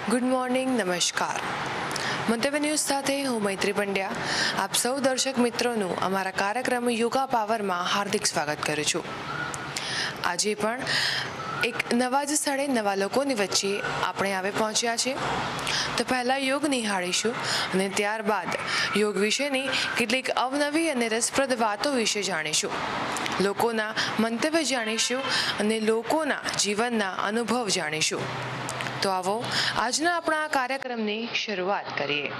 Good morning, નમસ્કાર. મંતવ્ય news સાથે હું મૈત્રી પંડ્યા આપ સૌ દર્શક મિત્રોનું અમારા કાર્યક્રમ યોગા પાવરમાં હાર્દિક સ્વાગત કરું છું. આજે પણ એક નવા જ સ્થળે નવા લોકોની વચ્ચે આપણે આવે પહોંચ્યા છે. તો પહેલાં યોગ નિહાળીશું અને ત્યારબાદ યોગ વિશેની કેટલીક અવનવી અને રસપ્રદ વાતો વિશે જાણીશું, લોકોના મંતવ્ય જાણીશું અને લોકોના જીવનના અનુભવ જાણીશું. તો આવો આજના આપણા આ કાર્યક્રમની શરૂઆત કરીએ.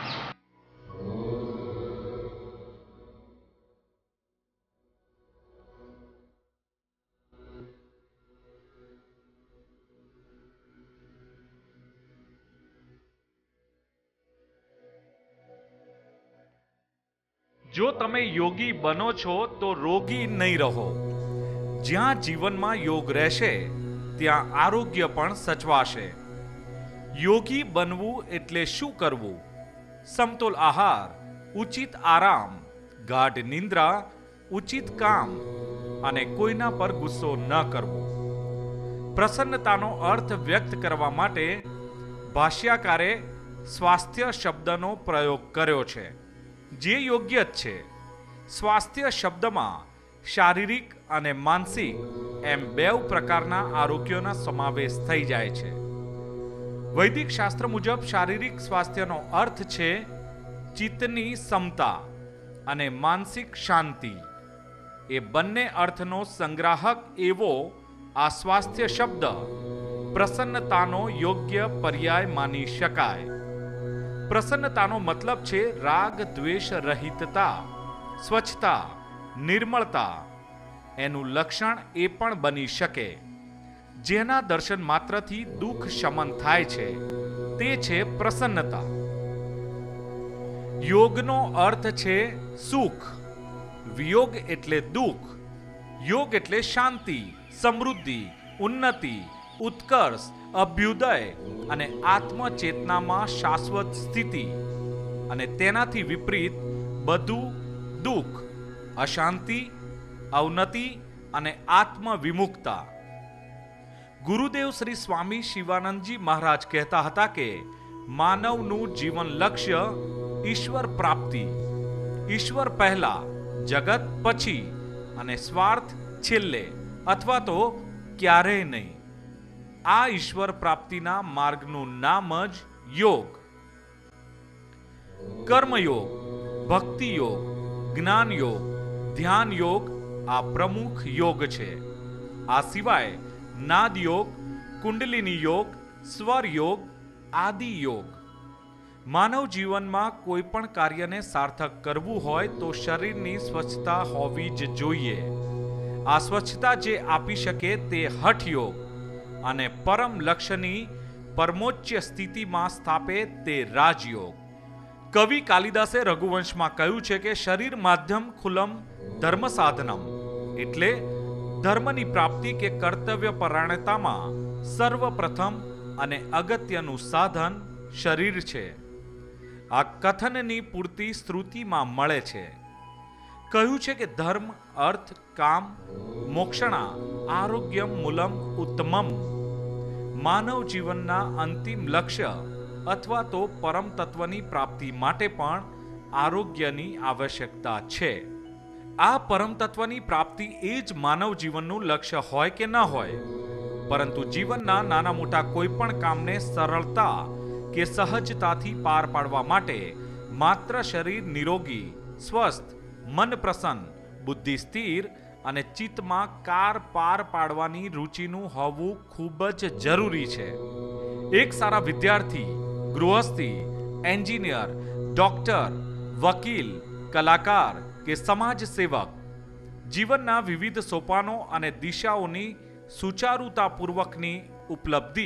જો તમે યોગી બનો છો તો રોગી નહીં રહો. જ્યાં જીવનમાં યોગ રહેશે ત્યાં આરોગ્ય પણ સચવાશે. યોગી બનવું એટલે શું કરવું? સમતોલ આહાર, ઉચિત આરામ, ગાઢ નિંદ્રા, ઉચિત કામ અને કોઈના પર ગુસ્સો ન કરવો. પ્રસન્નતાનો અર્થ વ્યક્ત કરવા માટે ભાષ્યકારે સ્વાસ્થ્ય શબ્દનો પ્રયોગ કર્યો છે, જે યોગ્ય જ છે. સ્વાસ્થ્ય શબ્દમાં શારીરિક અને માનસિક એમ બે પ્રકારના આરોગ્યનો સમાવેશ થઈ જાય છે. વૈદિક શાસ્ત્ર મુજબ શારીરિક સ્વાસ્થ્યનો અર્થ છે ચિત્તની સમતા અને માનસિક શાંતિ. એ બંને અર્થનો સંગ્રાહક એવો આ સ્વાસ્થ્ય શબ્દ પ્રસન્નતાનો યોગ્ય પર્યાય માની શકાય. પ્રસન્નતાનો મતલબ છે રાગ દ્વેષ રહિતતા, સ્વચ્છતા, નિર્મળતા. એનું લક્ષણ એ પણ બની શકે જેના દર્શન માત્રથી દુઃખ શમન થાય છે, તે છે પ્રસન્નતા. યોગનો અર્થ છે સુખ. વિયોગ એટલે દુઃખ. યોગ એટલે શાંતિ, સમૃદ્ધિ, ઉન્નતિ, ઉત્કર્ષ, અભ્યુદય અને આત્મચેતનામાં શાશ્વત સ્થિતિ. અને તેનાથી વિપરીત બધું દુઃખ, અશાંતિ, અવનતિ અને આત્મવિમુક્તા. ગુરુદેવ શ્રી સ્વામી શિવાનંદજી મહારાજ કહેતા હતા કે માનવનું જીવન લક્ષ્ય ઈશ્વર પ્રાપ્તિ. ઈશ્વર પહેલા, જગત પછી અને સ્વાર્થ છેલ્લે, અથવા તો ક્યારેય નહીં. આ ઈશ્વર પ્રાપ્તિના માર્ગનું નામ જ યોગ. કર્મયોગ, ભક્તિ યોગ, જ્ઞાન યોગ, ધ્યાન યોગ આ પ્રમુખ યોગ છે. આ સિવાય નાદ યોગ, કુંડલિની યોગ, સ્વર યોગ આદિ યોગ. માનવ જીવનમાં કોઈ પણ કાર્યને સાર્થક કરવું હોય તો શરીરની સ્વચ્છતા હોવી જ જોઈએ. આ સ્વચ્છતા જે આપી શકે તે હઠ યોગ અને પરમ લક્ષ્યની પરમોચ્ચ સ્થિતિમાં સ્થાપે તે રાજયોગ. કવિ કાલિદાસે રઘુવંશમાં કહ્યું છે કે શરીર માધ્યમ ખુલમ ધર્મ સાધનમ, એટલે ધર્મની પ્રાપ્તિ કે કર્તવ્ય પરાયણતામાં સર્વપ્રથમ અને અગત્યનું સાધન શરીર છે. આ કથનની પૂર્તિ શ્રુતિમાં મળે છે. કહ્યું છે કે ધર્મ, અર્થ, કામ, મોક્ષણા આરોગ્યમ મૂલમ ઉત્તમમ. માનવ જીવનના અંતિમ લક્ષ્ય અથવા તો પરમ તત્વની પ્રાપ્તિ માટે પણ આરોગ્યની આવશ્યકતા છે. આ પરમ તત્વની પ્રાપ્તિ એ જ માનવ જીવનનું લક્ષ્ય હોય કે ન હોય, પરંતુ જીવનના નાના મોટા કોઈ પણ કામને સરળતા કે સહજતાથી પાર પાડવા માટે માત્ર શરીર નિરોગી, સ્વસ્થ, મન પ્રસન્ન, બુદ્ધિ સ્થિર અને ચિત્તમાં કાર પાર પાડવાની રુચિનું હોવું ખૂબ જ જરૂરી છે. એક સારા વિદ્યાર્થી, ગૃહસ્થી, એન્જિનિયર, ડોક્ટર, વકીલ, કલાકાર કે સમાજ સેવક જીવનના વિવિધ સોપાનો અને દિશાઓની સુચારુતાપૂર્વકની ઉપલબ્ધિ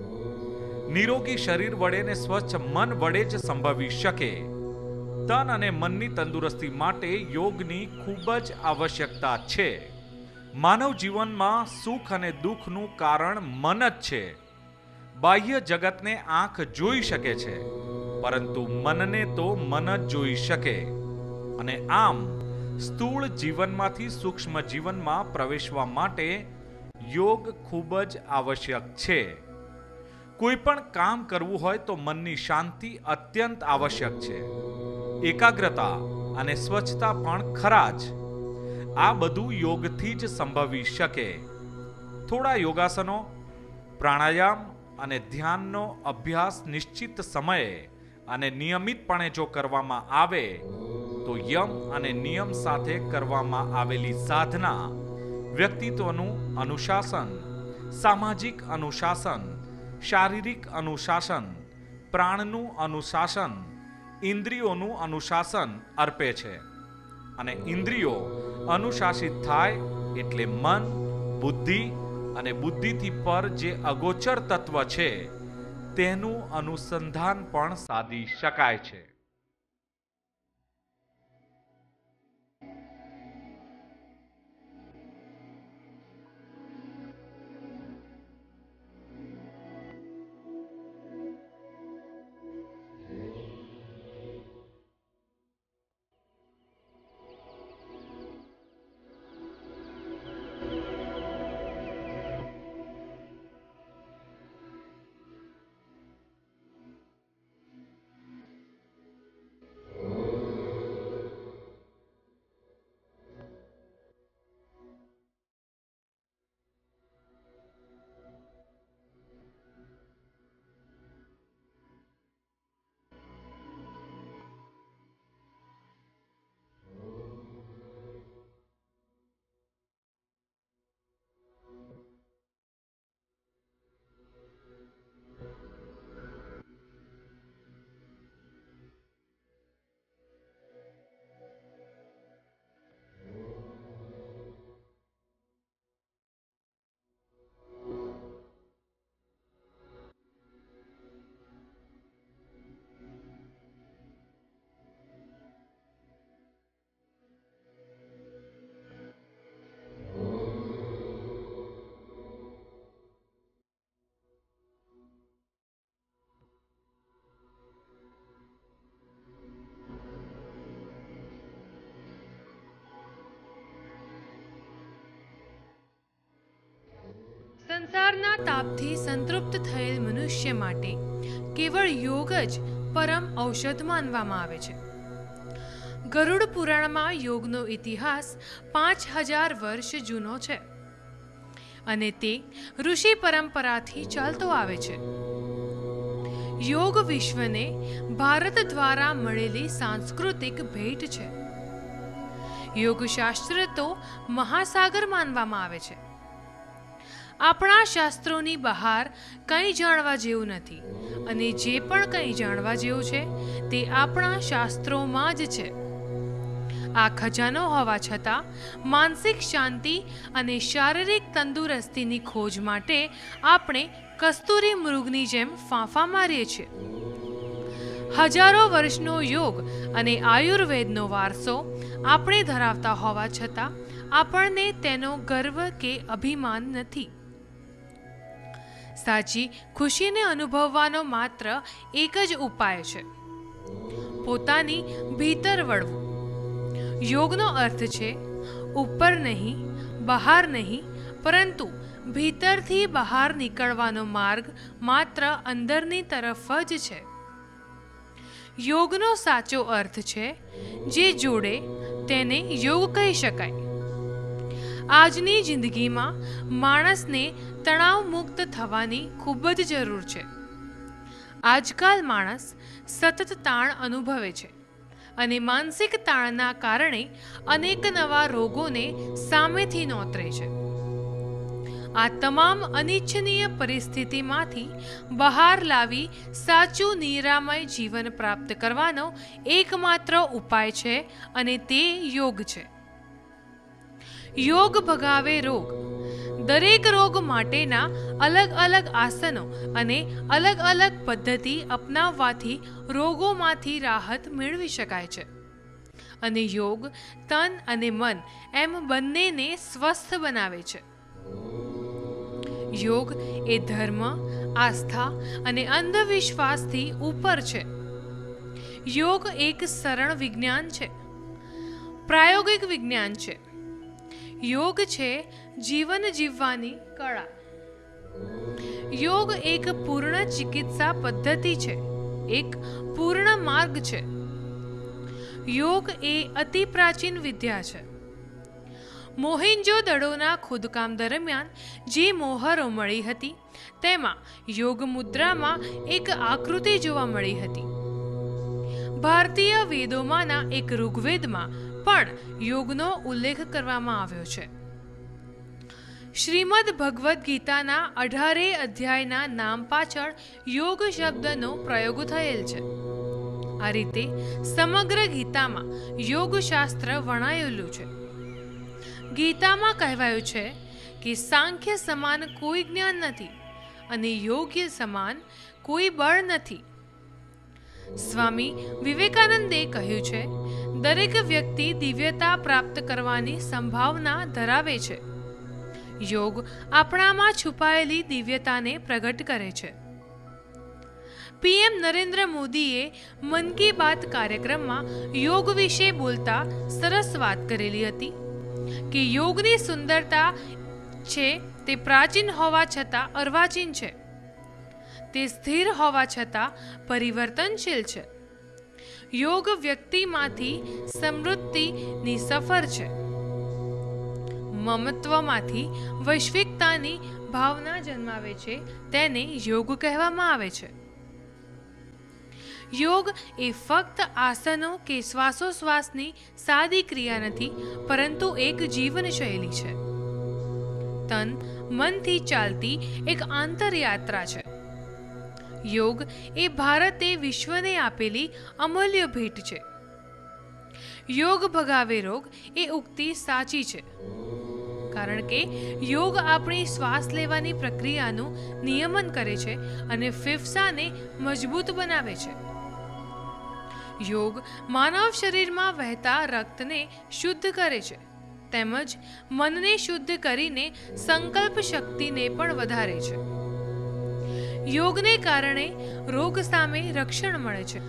નિરોગી શરીર વડે ને સ્વચ્છ મન વડે જ સંભવી શકે. તન અને મનની તંદુરસ્તી માટે યોગની ખૂબ જ આવશ્યકતા છે. માનવ જીવનમાં સુખ અને દુઃખનું કારણ મન જ છે. બાહ્ય જગતને આંખ જોઈ શકે છે, પરંતુ મનને તો મન જ જોઈ શકે. અને આમ સ્થૂળ જીવનમાંથી સૂક્ષ્મ જીવનમાં પ્રવેશવા માટે યોગ ખૂબ જ આવશ્યક છે. કોઈ પણ કામ કરવું હોય તો મનની શાંતિ અત્યંત આવશ્યક છે. એકાગ્રતા અને સ્વચ્છતા પણ ખરા જ. આ બધું યોગથી જ સંભવી શકે. થોડા યોગાસનો, પ્રાણાયામ અને ધ્યાનનો અભ્યાસ નિશ્ચિત સમયે અને નિયમિતપણે જો કરવામાં આવે તો યમ અને નિયમ સાથે કરવામાં આવેલી સાધના વ્યક્તિત્વનું અનુશાસન, સામાજિક અનુશાસન, શારીરિક અનુશાસન, પ્રાણનું અનુશાસન, ઇન્દ્રિયોનું અનુશાસન અર્પે છે. અને ઇન્દ્રિયો અનુશાસિત થાય એટલે મન, બુદ્ધિ અને બુદ્ધિથી પર જે અગોચર તત્વ છે તેનું અનુસંધાન પણ સાધી શકાય છે. સંસારના તાપથી સંતૃપ્ત થયેલ મનુષ્ય માટે કેવળ યોગ જ પરમ ઔષધ માનવામાં આવે છે. ગરુડ પુરાણમાં યોગનો ઇતિહાસ 5000 વર્ષ જૂનો છે અને તે ઋષિ પરંપરાથી ચાલતો આવે છે. યોગ વિશ્વને ભારત દ્વારા મળેલી સાંસ્કૃતિક ભેટ છે. યોગશાસ્ત્ર તો મહાસાગર માનવામાં આવે છે. આપણા શાસ્ત્રોની બહાર કંઈ જાણવા જેવું નથી અને જે પણ કંઈ જાણવા જેવું છે તે આપણા શાસ્ત્રોમાં જ છે. આ ખજાનો હોવા છતાં માનસિક શાંતિ અને શારીરિક તંદુરસ્તીની ખોજ માટે આપણે કસ્તુરી મૃગની જેમ ફાંફા મારીએ છીએ. હજારો વર્ષનો યોગ અને આયુર્વેદનો વારસો આપણે ધરાવતા હોવા છતાં આપણને તેનો ગર્વ કે અભિમાન નથી. સાચી ખુશીને અનુભવવાનો માત્ર એક જ ઉપાય છે, પોતાની ભીતર વળવું. યોગનો અર્થ છે ઉપર નહીં, બહાર નહીં, પરંતુ ભીતરથી બહાર નીકળવાનો માર્ગ માત્ર અંદરની તરફ જ છે. યોગનો સાચો અર્થ છે જે જોડે તેને યોગ કહી શકાય. આજની જિંદગીમાં માણસને તણાવ મુક્ત થવાની ખૂબ જ જરૂર છે. આજકાલ માણસ સતત તાણ અનુભવે છે અને માનસિક તાણના કારણે અનેક નવા રોગોને સામેથી નોતરે છે. આ તમામ અનિચ્છનીય પરિસ્થિતિમાંથી બહાર લાવી સાચું નિરામય જીવન પ્રાપ્ત કરવાનો એકમાત્ર ઉપાય છે અને તે યોગ છે. યોગ ભગાવે રોગ. દરેક રોગ માટેના અલગ અલગ આસનો અને અલગ અલગ પદ્ધતિ અપનાવવાથી રોગોમાંથી રાહત મેળવી શકાય છે અને યોગ તન અને મન એમ બંનેને સ્વસ્થ બનાવે છે. યોગ એ ધર્મ, આસ્થા અને અંધવિશ્વાસથી ઉપર છે. યોગ એક સરળ વિજ્ઞાન છે, પ્રાયોગિક વિજ્ઞાન છે. યોગ છે જીવન જીવવાની કળા. યોગ એક પૂર્ણ ચિકિત્સા પદ્ધતિ છે, એક પૂર્ણ માર્ગ છે. યોગ એ અતિ પ્રાચીન વિદ્યા છે. મોહેન્જો-દડોના ખોદકામ દરમિયાન જે મોહરો મળી હતી તેમાં યોગ મુદ્રામાં એક આકૃતિ જોવા મળી હતી. ભારતીય વેદોમાંના એક ઋગ્વેદમાં પણ યોગનો ઉલ્લેખ કરવામાં આવ્યો છે. શ્રીમદ ભગવદ્ ગીતાના 18 અધ્યાયના નામ પાછળ યોગ શબ્દનો પ્રયોગ થયેલ છે. આ રીતે સમગ્ર ગીતામાં યોગશાસ્ત્ર વર્ણવેલું છે. ગીતામાં કહેવાયું છે કે સાંખ્ય સમાન કોઈ જ્ઞાન નથી અને યોગ્ય સમાન કોઈ બળ નથી. સ્વામી વિવેકાનંદે કહ્યું છે, દરેક વ્યક્તિ દિવ્યતા પ્રાપ્ત કરવાની સંભાવના ધરાવે છે. યોગ આપણામાં છુપાયેલી દિવ્યતાને પ્રગટ કરે છે. પીએમ નરેન્દ્ર મોદીએ મન કી બાત કાર્યક્રમમાં યોગ વિશે બોલતા સરસ વાત કરેલી હતી કે યોગની સુંદરતા છે તે પ્રાચીન હોવા છતાં અર્વાચીન છે. તે સ્થિર હોવા છતાં પરિવર્તનશીલ છે. યોગ વ્યક્તિમાંથી સમૃદ્ધિની સફર છે. મમત્વમાંથી વૈશ્વિકતાની ભાવના જન્માવે છે. તેને યોગ કહેવામાં આવે છે. યોગ એ ફક્ત આસનો કે શ્વાસોશ્વાસની સાદી ક્રિયા નથી, પરંતુ એક જીવનશૈલી છે. તન મનથી ચાલતી એક આંતરયાત્રા છે. યોગ એ ભારતે વિશ્વને આપેલી અમૂલ્ય ભેટ છે. યોગ ભગાવે રોગ એ ઉક્તિ સાચી છે, કારણ કે યોગ આપણી શ્વાસ લેવાની પ્રક્રિયાનું નિયમન કરે છે અને ફેફસાને મજબૂત બનાવે છે. યોગ માનવ શરીરમાં વહેતા રક્તને શુદ્ધ કરે છે, તેમજ મનને શુદ્ધ કરીને સંકલ્પ શક્તિને પણ વધારે છે. યોગને કારણે રોગ સામે રક્ષણ મળે છે.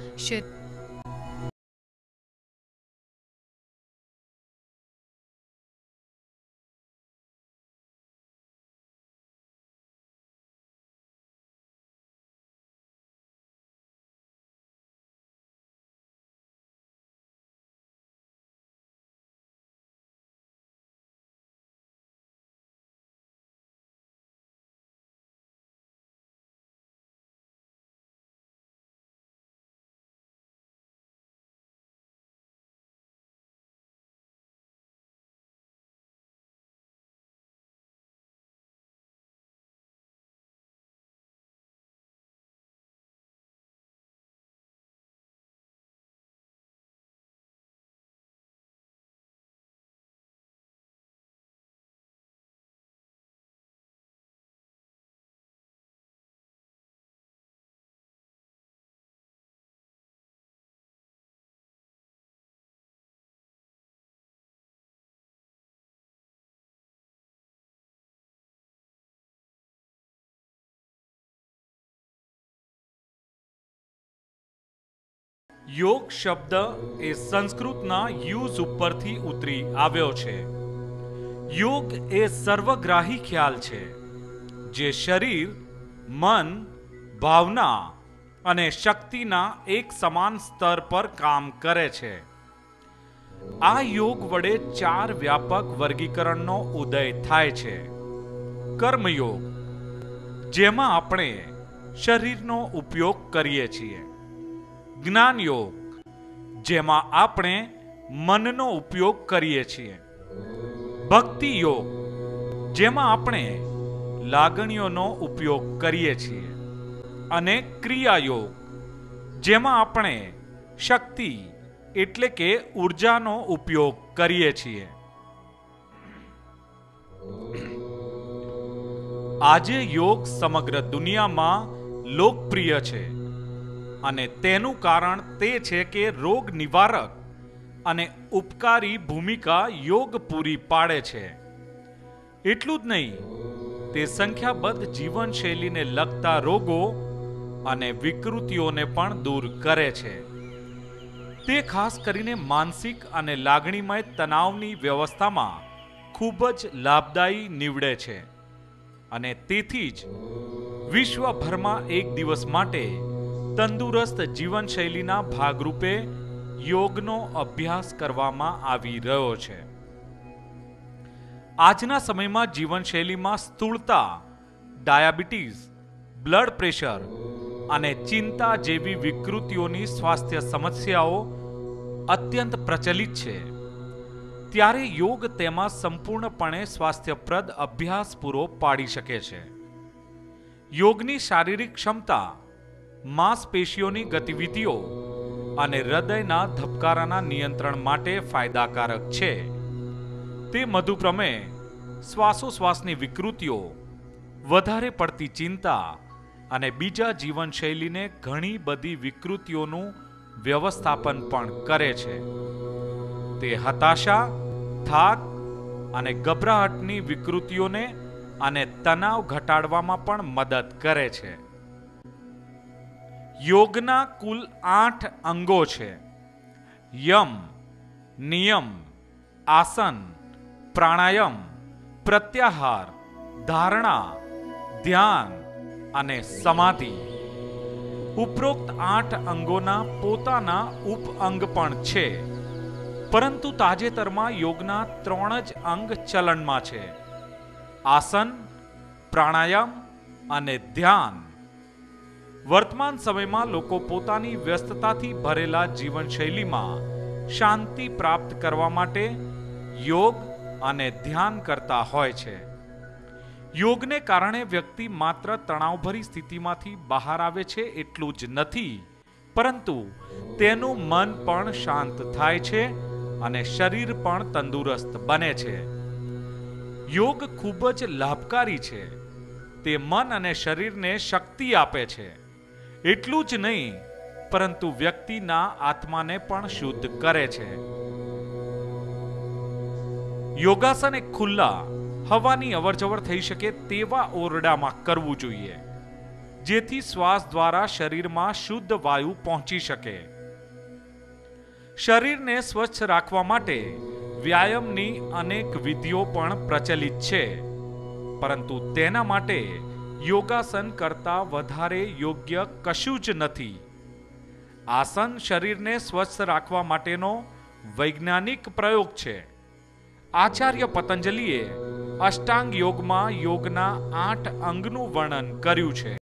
યોગ શબ્દ એ સંસ્કૃતના યુઝ ઉપરથી ઉતરી આવ્યો છે. યોગ એ સર્વગ્રાહી ખ્યાલ છે જે શરીર, મન, ભાવના અને શક્તિના એક સમાન સ્તર પર કામ કરે છે. આ યોગ વડે 4 વ્યાપક વર્ગીકરણનો ઉદય થાય છે. કર્મયોગ, જેમાં આપણે શરીરનો ઉપયોગ કરીએ છીએ. જ્ઞાન યોગ, જેમાં આપણે મનનો ઉપયોગ કરીએ છીએ. ભક્તિ યોગ, જેમાં આપણે લાગણીઓનો ઉપયોગ કરીએ છીએ. અને ક્રિયા યોગ, જેમાં આપણે શક્તિ એટલે કે ઉર્જાનો ઉપયોગ કરીએ છીએ. આજે યોગ સમગ્ર દુનિયામાં લોકપ્રિય છે અને તેનું કારણ તે છે કે રોગ નિવારક અને ઉપકારી ભૂમિકા યોગ પૂરી પાડે છે. એટલું જ નહીં, તે સંખ્યાબદ્ધ જીવનશૈલીને લગતા રોગો અને વિકૃતિઓને પણ દૂર કરે છે. તે ખાસ કરીને માનસિક અને લાગણીમય તણાવની વ્યવસ્થામાં ખૂબ જ લાભદાયી નીવડે છે અને તેથી જ વિશ્વભરમાં એક દિવસ માટે તંદુરસ્ત જીવનશૈલીના ભાગરૂપે યોગનો અભ્યાસ કરવામાં આવી રહ્યો છે. આજના સમયમાં જીવનશૈલીમાં સ્થૂળતા, ડાયાબિટીસ, બ્લડ પ્રેશર અને ચિંતા જેવી વિકૃતિઓની સ્વાસ્થ્ય સમસ્યાઓ અત્યંત પ્રચલિત છે. ત્યારે યોગ તેમાં સંપૂર્ણપણે સ્વાસ્થ્યપ્રદ અભ્યાસ પૂરો પાડી શકે છે. યોગની શારીરિક ક્ષમતા, માંસપેશીઓની ગતિવિધિઓ અને હૃદયના ધબકારાના નિયંત્રણ માટે ફાયદાકારક છે. તે મધુપ્રમેહ, શ્વાસોશ્વાસની વિકૃતિઓ, વધારે પડતી ચિંતા અને બીજા જીવનશૈલીને ઘણી બધી વિકૃતિઓનું વ્યવસ્થાપન પણ કરે છે. તે હતાશા, થાક અને ગભરાટની વિકૃતિઓને અને તણાવ ઘટાડવામાં પણ મદદ કરે છે. યોગના કુલ 8 અંગો છે. યમ, નિયમ, આસન, પ્રાણાયામ, પ્રત્યાહાર, ધારણા, ધ્યાન અને સમાધિ. ઉપરોક્ત 8 અંગોના પોતાના ઉપઅંગ પણ છે, પરંતુ તાજેતરમાં યોગના 3 જ અંગ ચલણમાં છે: આસન, પ્રાણાયામ અને ધ્યાન. વર્તમાન સમયમાં લોકો પોતાની વ્યસ્તતાથી ભરેલા જીવનશૈલીમાં શાંતિ પ્રાપ્ત કરવા માટે યોગ અને ધ્યાન કરતા હોય છે. યોગને કારણે વ્યક્તિ માત્ર તણાવભરી સ્થિતિમાંથી બહાર આવે છે એટલું જ નથી, પરંતુ તેનું મન પણ શાંત થાય છે અને શરીર પણ તંદુરસ્ત બને છે. યોગ ખૂબ જ લાભકારી છે. તે મન અને શરીરને શક્તિ આપે છે. એટલું જ નહીં, પરંતુ વ્યક્તિના આત્માને પણ શુદ્ધ કરે છે. યોગાસન એક ખુલ્લા, હવાની અવરજવર થઈ શકે તેવા ઓરડામાં કરવું જોઈએ, જેથી શ્વાસ દ્વારા શરીરમાં શુદ્ધ વાયુ પહોંચી શકે. શરીરને સ્વચ્છ રાખવા માટે વ્યાયામની અનેક વિધિઓ પણ પ્રચલિત છે, પરંતુ તેના માટે યોગાસન કરતાં વધારે યોગ્ય કશું જ નથી. આસન શરીરને સ્વસ્થ રાખવા માટેનો વૈજ્ઞાનિક પ્રયોગ છે. આચાર્ય પતંજલિએ અષ્ટાંગ યોગમાં યોગના 8 અંગનું વર્ણન કર્યું છે.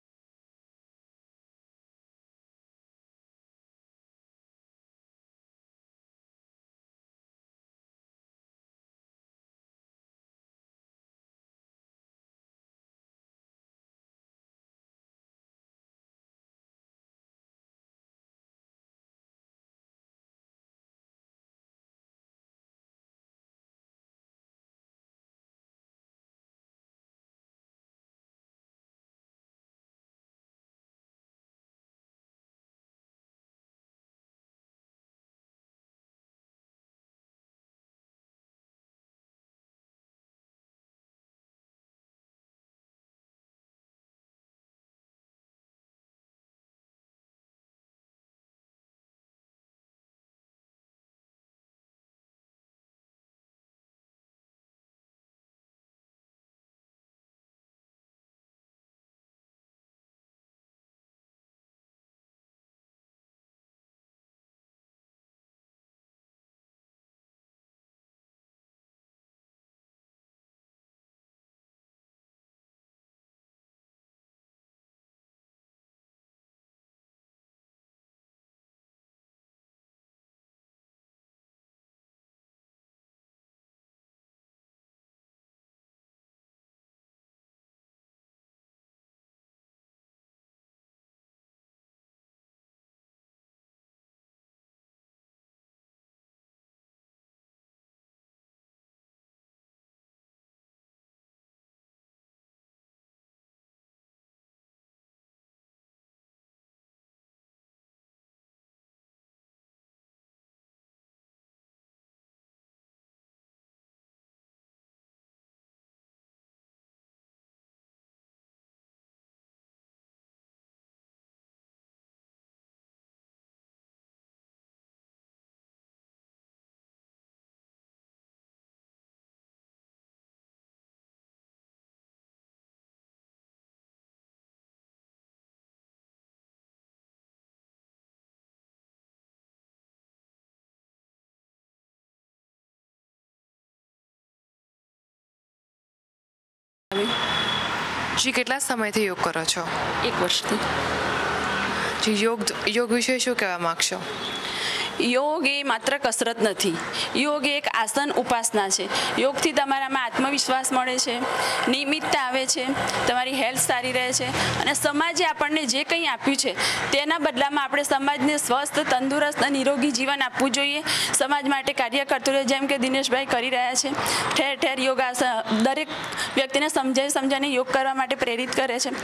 જી કેટલા સમયથી યોગ કરો છો? 1 વર્ષથી. જી યોગ વિશે શું કહેવા માગશો? યોગ એ માત્ર કસરત નથી. યોગ એ એક આસન ઉપાસના છે. યોગથી તમારામાં આત્મવિશ્વાસ મળે છે, નિયમિતતા આવે છે, તમારી હેલ્થ સારી રહે છે અને સમાજે આપણને જે કંઈ આપ્યું છે તેના બદલામાં આપણે સમાજને સ્વસ્થ, તંદુરસ્ત અને નિરોગી જીવન આપવું જોઈએ. સમાજ માટે કાર્ય કરતું રહે, જેમ કે દિનેશભાઈ કરી રહ્યા છે. ઠેર ઠેર યોગાસન દરેક વ્યક્તિને સમજાવીને યોગ કરવા માટે પ્રેરિત કરે છે.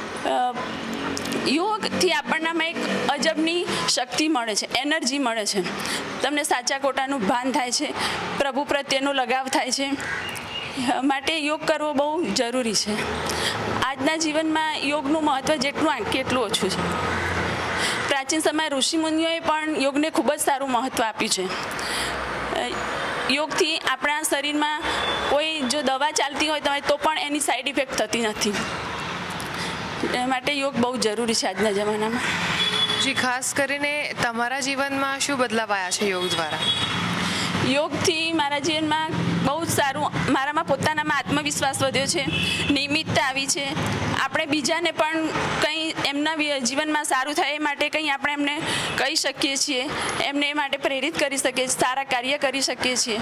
યોગથી આપણનામાં એક અજબની શક્તિ મળે છે, એનર્જી મળે છે. તમને સાચા ખોટાનું ભાન થાય છે, પ્રભુ પ્રત્યેનો લગાવ થાય છે. માટે યોગ કરવો બહુ જરૂરી છે. આજના જીવનમાં યોગનું મહત્ત્વ જેટલું કેટલું ઓછું છે. પ્રાચીન સમય ઋષિમુનિઓએ પણ યોગને ખૂબ જ સારું મહત્ત્વ આપ્યું છે. યોગથી આપણા શરીરમાં કોઈ જો દવા ચાલતી હોય તો પણ એની સાઈડ ઇફેક્ટ થતી નથી. માટે યોગ બહુ જરૂરી છે આજના જમાનામાં. જી ખાસ કરીને તમારા જીવનમાં શું બદલાવ આવ્યા છે યોગ દ્વારા? યોગથી મારા જીવનમાં બહુ જ સારું, મારામાં પોતાનામાં આત્મવિશ્વાસ વધ્યો છે, નિયમિતતા આવી છે. આપણે બીજાને પણ કંઈ એમના જીવનમાં સારું થાય એ માટે કંઈ આપણે એમને કહી શકીએ છીએ, એમને એ માટે પ્રેરિત કરી શકીએ છીએ, સારા કાર્ય કરી શકીએ છીએ.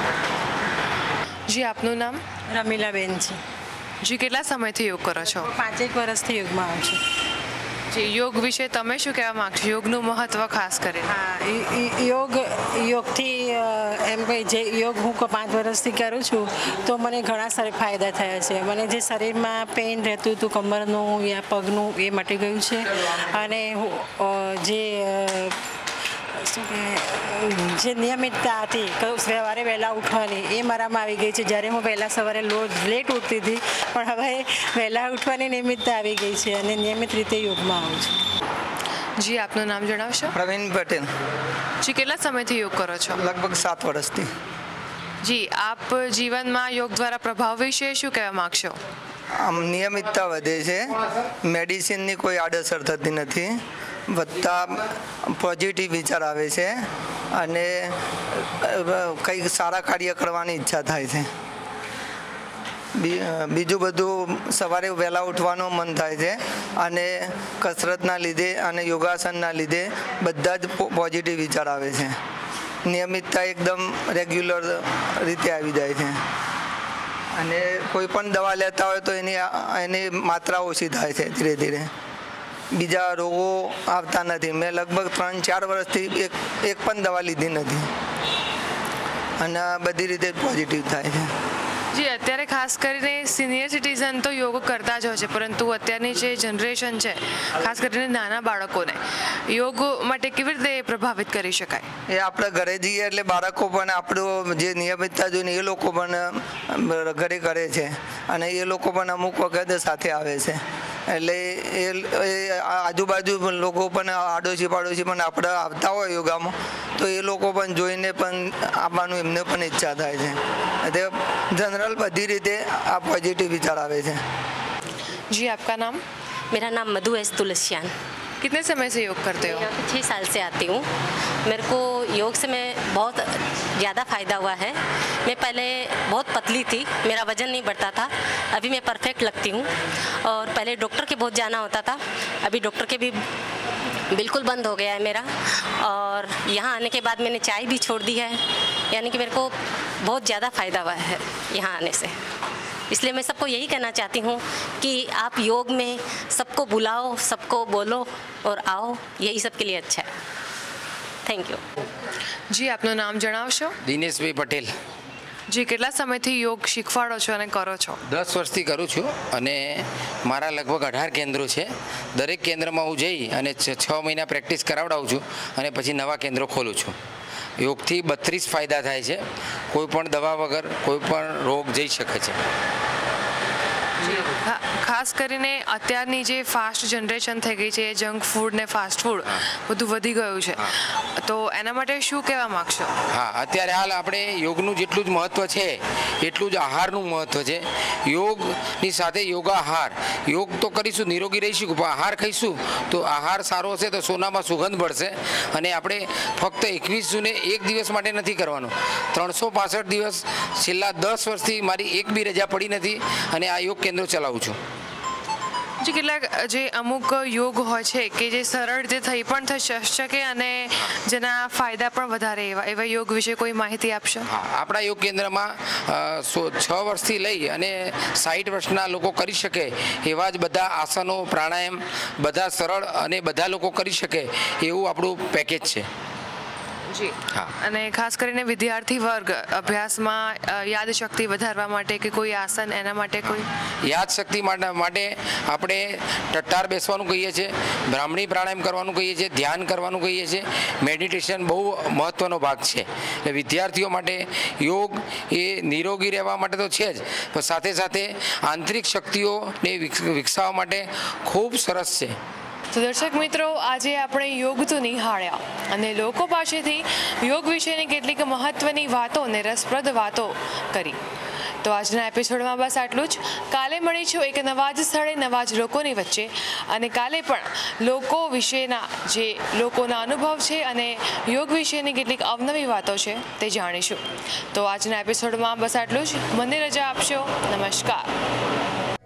જી આપનું નામ? રમીલાબેન છે. જી કેટલા સમયથી યોગ કરો છો? 5 વર્ષથી યોગમાં આવું છું. જી યોગ વિશે તમે શું કહેવા માગશો? યોગનું મહત્ત્વ ખાસ કરીને. હા, યોગથી એમ કહી જે યોગ હું 5 વર્ષથી કરું છું તો મને ઘણા સારા ફાયદા થયા છે. મને જે શરીરમાં પેઇન રહેતું હતું કમરનું યા પગનું એ મટી ગયું છે અને જે જે નિયમિતતા હતી સવારે વહેલા ઉઠવાની એ મારામાં આવી ગઈ છે. જ્યારે હું વહેલા સવારે લેટ ઉઠતી હતી પણ હવે વહેલા ઉઠવાની નિયમિતતા આવી ગઈ છે અને નિયમિત રીતે યોગમાં આવું છું. જી આપનું નામ જણાવશો? પ્રવીણ પટેલ. જી કેટલા સમયથી યોગ કરો છો? લગભગ 7 વર્ષથી. જી આપ જીવનમાં યોગ દ્વારા પ્રભાવ વિશે શું કહેવા માગશો? આમ નિયમિતતા વધે છે, મેડિસિનની કોઈ આડઅસર થતી નથી, વધતા પોઝિટિવ વિચાર આવે છે અને કંઈક સારા કાર્ય કરવાની ઈચ્છા થાય છે. બીજું બધું સવારે વહેલા ઉઠવાનું મન થાય છે અને કસરતના લીધે અને યોગાસનના લીધે બધા જ પોઝિટિવ વિચાર આવે છે. નિયમિતતા એકદમ રેગ્યુલર રીતે આવી જાય છે અને કોઈ પણ દવા લેતા હોય તો એની માત્રા ઓછી થાય છે ધીરે ધીરે. બીજા રોગો આવતા નથી. મેં લગભગ 3-4 વર્ષથી એક પણ દવા લીધી નથી અને બધી રીતે પોઝિટિવ થાય છે. જી અત્યારે ખાસ કરીને સિનિયર સિટીઝન તો યોગ કરતા જ હોય છે, પરંતુ અત્યારની જે જનરેશન છે ખાસ કરીને નાના બાળકોને યોગ માટે કેવી રીતે પ્રભાવિત કરી શકાય? એ આપણે ઘરે જઈએ એટલે બાળકો પણ આપણું જે નિયમિતતા જોઈને એ લોકો પણ ઘરે કરે છે અને એ લોકો પણ અમુક વખત સાથે આવે છે. એટલે એ આજુબાજુ લોકો પણ આડોશી પાડોશી પણ આપણે આવતા હોય યોગામાં તો એ લોકો પણ જોઈને પણ આવવાનું એમને પણ ઈચ્છા થાય છે. એટલે જનરલ બધી રીતે આ पॉजिटिव विचार आवे છે. जी आपका नाम? मेरा नाम मधु एस तुलसियान. कितने समय से योग करते हो? 6 साल से आती हूँ. मेरे को योग से मैं बहुत ज़्यादा फ़ायदा हुआ है. मैं पहले बहुत पतली थी, मेरा वज़न नहीं बढ़ता था. अभी मैं परफेक्ट लगती हूँ. और पहले डॉक्टर के बहुत जाना होता था, अभी डॉक्टर के भी बिल्कुल बंद हो गया है मेरा. और यहाँ आने के बाद मैंने चाय भी छोड़ दी है, यानी कि मेरे को बहुत ज़्यादा फ़ायदा हुआ है यहाँ आने से. इसलिए मैं सबको यही कहना चाहती हूँ कि आप योग में सबको बुलाओ, सबको बोलो और आओ, यही सबके लिए अच्छा है. Thank you. જી આપનું નામ જણાવશો? દિનેશભાઈ પટેલ. જી કેટલા સમયથી યોગ શીખવાડો છો અને કરો છો? 10 વર્ષથી કરું છું અને મારા લગભગ 18 કેન્દ્રો છે. દરેક કેન્દ્રમાં હું જઈ અને 6 મહિના પ્રેક્ટિસ કરાવડાવું છું અને પછી નવા કેન્દ્રો ખોલું છું. યોગથી 32 ફાયદા થાય છે. કોઈ પણ દવા વગર કોઈ પણ રોગ જઈ શકે છે. ખાસ કરીને અત્યારની જે ફાસ્ટ જનરેશન થઈ ગઈ છે, જંક ફૂડ ને ફાસ્ટ ફૂડ બધું વધી ગયું છે, તો એના માટે શું કહેવા માંગશો? હા, અત્યારે હાલ આપણે યોગનું જેટલું જ મહત્ત્વ છે એટલું જ આહારનું મહત્ત્વ છે. યોગની સાથે યોગાહાર. યોગ તો કરીશું, નિરોગી રહીશું, પણ આહાર ખાઈશું તો આહાર સારો હશે તો સોનામાં સુગંધ પડશે. અને આપણે ફક્ત 21 જૂને એક દિવસ માટે નથી કરવાનું, 365 દિવસ છેલ્લા 10 વર્ષથી મારી એક બી રજા પડી નથી અને આ યોગ કેન્દ્ર ચલાવું છું. જે કેટલાક જે અમુક યોગ હોય છે કે જે સરળ રીતે થઈ પણ થઈ શકે અને જેના ફાયદા પણ વધારે એવા યોગ વિશે કોઈ માહિતી આપશો? હા, આપણા યોગ કેન્દ્રમાં 6 વર્ષથી લઈ અને 60 વર્ષના લોકો કરી શકે એવા જ બધા આસનો પ્રાણાયામ બધા સરળ અને બધા લોકો કરી શકે એવું આપણું પેકેજ છે. જી. અને ખાસ કરીને વિદ્યાર્થી વર્ગ અભ્યાસમાં યાદશક્તિ વધારવા માટે કે કોઈ આસન એના માટે કોઈ યાદશક્તિ માટે આપણે ટટ્ટાર બેસવાનું કહીએ છીએ, બ્રાહ્મણી પ્રાણાયામ કરવાનું કહીએ છીએ, ધ્યાન કરવાનું કહીએ છીએ. મેડિટેશન બહુ મહત્ત્વનો ભાગ છે. એટલે વિદ્યાર્થીઓ માટે યોગ એ નિરોગી રહેવા માટે તો છે જ, પણ સાથે સાથે આંતરિક શક્તિઓને વિકસાવવા માટે ખૂબ સરસ છે. તો દર્શક મિત્રો, આજે આપણે યોગ તો નિહાળ્યા અને લોકો પાસેથી યોગ વિશેની કેટલીક મહત્વની વાતો અને રસપ્રદ વાતો કરી. તો આજના એપિસોડમાં બસ આટલું જ. કાલે મળીશું એક નવા જ સ્થળે નવા જ લોકોની વચ્ચે, અને કાલે પણ લોકો વિશેના જે લોકોના અનુભવ છે અને યોગ વિશેની કેટલીક અવનવી વાતો છે તે જાણીશું. તો આજના એપિસોડમાં બસ આટલું જ. મને રજા આપશો. નમસ્કાર.